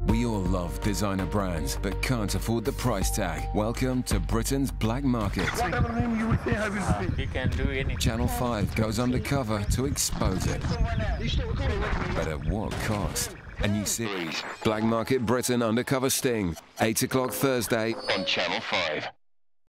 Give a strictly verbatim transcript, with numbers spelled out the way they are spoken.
We all love designer brands, but can't afford the price tag. Welcome to Britain's black market. Whatever name you would say, I will Uh, speak. he can do anything. Channel five goes undercover to expose it. But at what cost? A new series, Black Market Britain Undercover Sting, eight o'clock Thursday on Channel five.